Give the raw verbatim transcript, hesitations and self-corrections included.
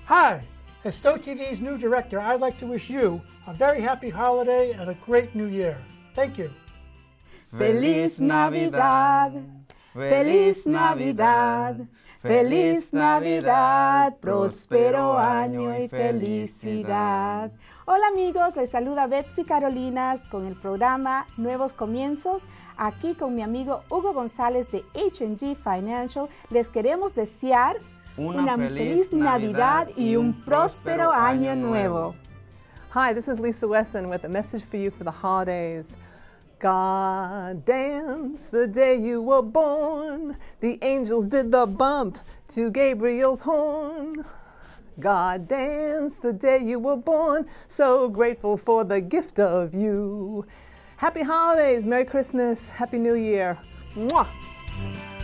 Hi, as Stowe T V's new director, I'd like to wish you a very happy holiday and a great new year. Thank you. Feliz Navidad, Feliz Navidad, Feliz Navidad, próspero año y felicidad. Hola amigos, les saluda Betsy Carolinas con el programa Nuevos Comienzos. Aquí con mi amigo Hugo González de H and G Financial les queremos desear Una, una feliz feliz Navidad y un próspero año nuevo. Hi, this is Lisa Wesson with a message for you for the holidays. God dance the day you were born. The angels did the bump to Gabriel's horn. God dance the day you were born. So grateful for the gift of you. Happy holidays, Merry Christmas, Happy New Year. Mwah!